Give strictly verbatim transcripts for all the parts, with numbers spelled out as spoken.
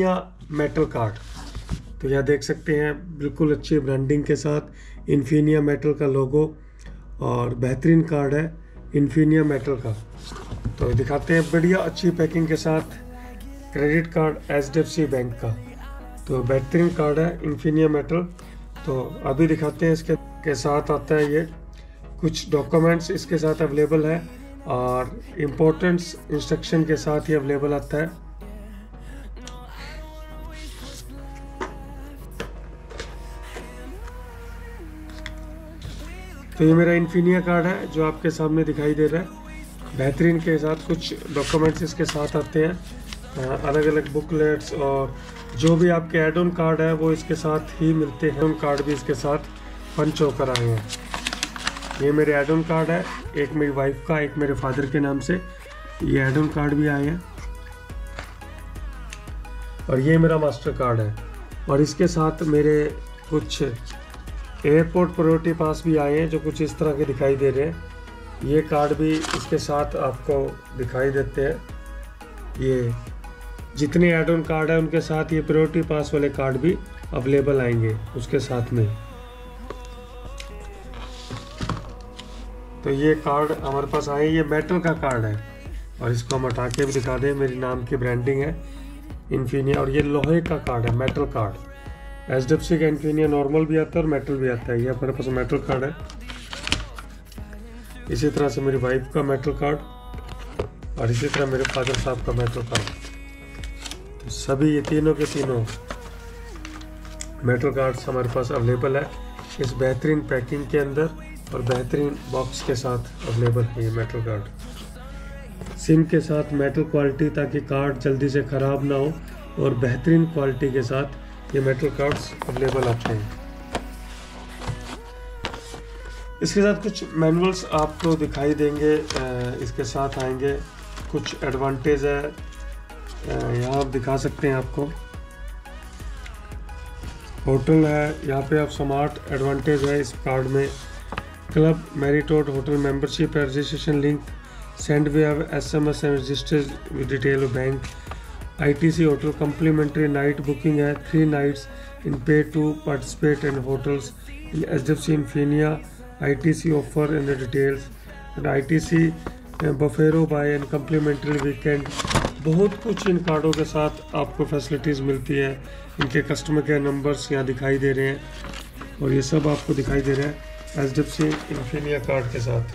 Infinia metal card. तो यहाँ देख सकते हैं बिल्कुल अच्छी ब्रांडिंग के साथ इन्फिनिया मेटल का लोगो और बेहतरीन कार्ड है इन्फिनिया मेटल का। तो दिखाते हैं बढ़िया अच्छी पैकिंग के साथ credit card H D F C bank का। तो बेहतरीन कार्ड है इन्फिनिया मेटल। तो अभी दिखाते हैं इसके के साथ आता है ये कुछ डॉक्यूमेंट्स इसके साथ अवेलेबल है और इम्पोर्टेंट्स इंस्ट्रक्शन के साथ ही अवेलेबल आता है। तो ये मेरा इन्फिनिया कार्ड है जो आपके सामने दिखाई दे रहा है। बेहतरीन के साथ कुछ डॉक्यूमेंट्स इसके साथ आते हैं, अलग अलग बुकलेट्स और जो भी आपके एड ऑन कार्ड है वो इसके साथ ही मिलते हैं। उन कार्ड भी इसके साथ पंच होकर आए हैं। ये मेरे एड ऑन कार्ड है, एक मेरी वाइफ का, एक मेरे फादर के नाम से ये एड ऑन कार्ड भी आए हैं और ये मेरा मास्टर कार्ड है। और इसके साथ मेरे कुछ एयरपोर्ट प्रायोरिटी पास भी आए हैं जो कुछ इस तरह के दिखाई दे रहे हैं। ये कार्ड भी इसके साथ आपको दिखाई देते हैं। ये जितने एड ऑन कार्ड है उनके साथ ये प्रायोरिटी पास वाले कार्ड भी अवेलेबल आएंगे उसके साथ में। तो ये कार्ड हमारे पास आए, ये मेटल का कार्ड है और इसको हम हटा के भी दिखा दें। मेरी नाम की ब्रांडिंग है इन्फिनिया और ये लोहे का कार्ड है, metal card. H D F C का इन्फिनिया नॉर्मल भी आता है और मेटल भी आता है। ये हमारे पास मेटल कार्ड है। इसी तरह से मेरी वाइफ का मेटल कार्ड और इसी तरह मेरे फादर साहब का मेटल कार्ड। तो सभी ये तीनों के तीनों मेटल कार्ड्स हमारे पास अवेलेबल है इस बेहतरीन पैकिंग के अंदर और बेहतरीन बॉक्स के साथ अवेलेबल है ये मेटल कार्ड। सिम के साथ मेटल क्वालिटी ताकि कार्ड जल्दी से ख़राब ना हो और बेहतरीन क्वालिटी के साथ ये मेटल कार्ड्स अवेलेबल आते हैं। इसके साथ कुछ मैनुअल्स आपको दिखाई देंगे, इसके साथ आएंगे। कुछ एडवांटेज है यहाँ आप दिखा सकते हैं। आपको होटल है, यहाँ पे आप स्मार्ट एडवांटेज है इस कार्ड में। क्लब मैरिटोट होटल मेंबरशिप है, registration link send via S M S and registered with detail of bank. I T C hotel complimentary night booking है, three nights in pay two participate in hotels in H D F C Infinia. I T C offer in the details and I T C बफेरो buy and complimentary weekend. बहुत कुछ इन कार्डों के साथ आपको facilities मिलती है। इनके कस्टमर केयर नंबर्स यहाँ दिखाई दे रहे हैं और ये सब आपको दिखाई दे रहा है H D F C Infinia card के साथ।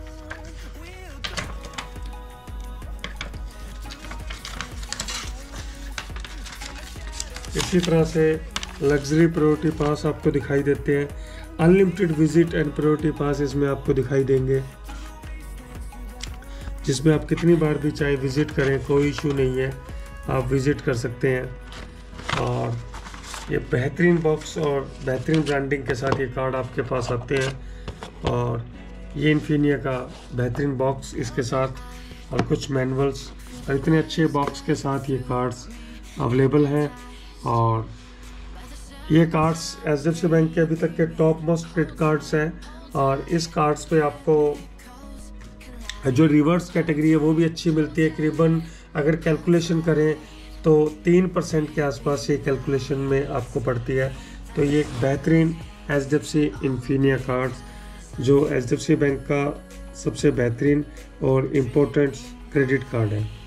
इसी तरह से लग्जरी प्रायोरिटी पास आपको दिखाई देते हैं। Unlimited visit and priority pass इसमें आपको दिखाई देंगे, जिसमें आप कितनी बार भी चाहे विजिट करें कोई इशू नहीं है, आप विजिट कर सकते हैं। और ये बेहतरीन बॉक्स और बेहतरीन ब्रांडिंग के साथ ये कार्ड आपके पास आते हैं। और ये इन्फिनिया का बेहतरीन बॉक्स इसके साथ और कुछ मैनुअल्स और इतने अच्छे बॉक्स के साथ ये कार्ड्स अवेलेबल हैं। और ये cards H D F C bank के अभी तक के टॉप मोस्ट क्रेडिट कार्ड्स हैं और इस कार्ड्स पे आपको जो रिवर्स कैटेगरी है वो भी अच्छी मिलती है। करीबन अगर कैलकुलेशन करें तो तीन परसेंट के आसपास ये कैलकुलेशन में आपको पड़ती है। तो ये एक बेहतरीन H D F C Infinia cards जो H D F C bank का सबसे बेहतरीन और इम्पोर्टेंट क्रेडिट कार्ड है।